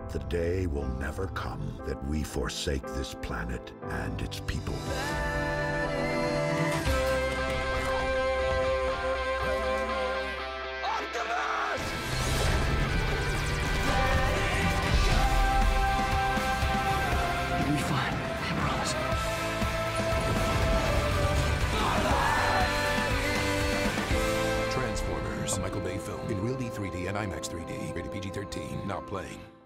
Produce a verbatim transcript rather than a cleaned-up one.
The day will never come that we forsake this planet and its people. You'll be fine, I promise. Transformers, a Michael Bay film in Real D three D and IMAX three D. Rated P G thirteen. Now playing.